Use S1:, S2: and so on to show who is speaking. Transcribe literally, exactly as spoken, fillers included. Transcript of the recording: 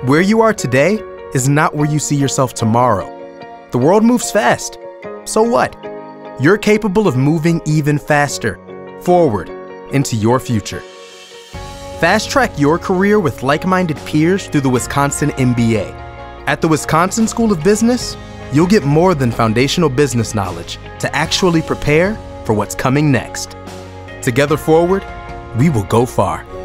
S1: Where you are today is not where you see yourself tomorrow. The world moves fast. So what? You're capable of moving even faster, forward, into your future. Fast-track your career with like-minded peers through the Wisconsin M B A. At the Wisconsin School of Business, you'll get more than foundational business knowledge to actually prepare for what's coming next. Together forward, we will go far.